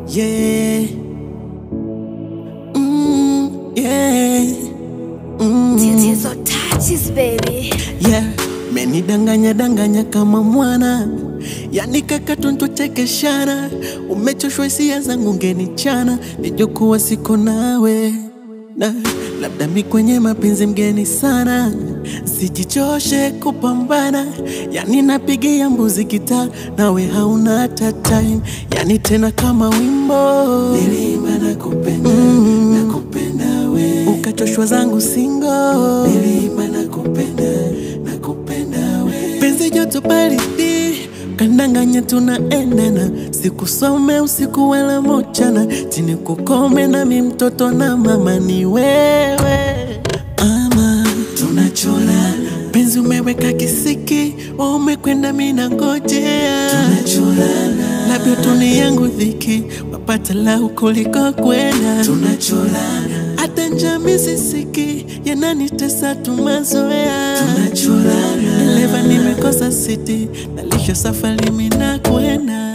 Yeah. Yeah. Tits or touches, baby. Yeah. Menidanganya danganya kama mwana, yani kaka tuntuchekeshana. Umechoshwa hisia zangu ngenichana, nijokuwa siko nawe na labda mi kwenye mapenzi mgeni sana. Sijichoshe kupambana, yani napigia mbuzi gitaa, nawe hauna hata time. Yani tena kama wimbo niliimba nakupenda, nakupenda we. Ukachoshwa zangu singo, niliimba nakupenda, nakupenda we. Penzi joto baridi, kandanganya tunaendana. Sikusome usiku wala mchana, chini kukome na mi mtoto na mama ni wewe. Ama tunacholana, penzi umeweka kisiki, umekwenda mina ngojea. Tunacholana, labda tuni yangu dhiki, wapata lau kuliko kwenda. Tunacholana, hata njami sisiki, yananitesa tumazoea. Tunacholana, leva nimekosa city, nalisha safari mina kwenda.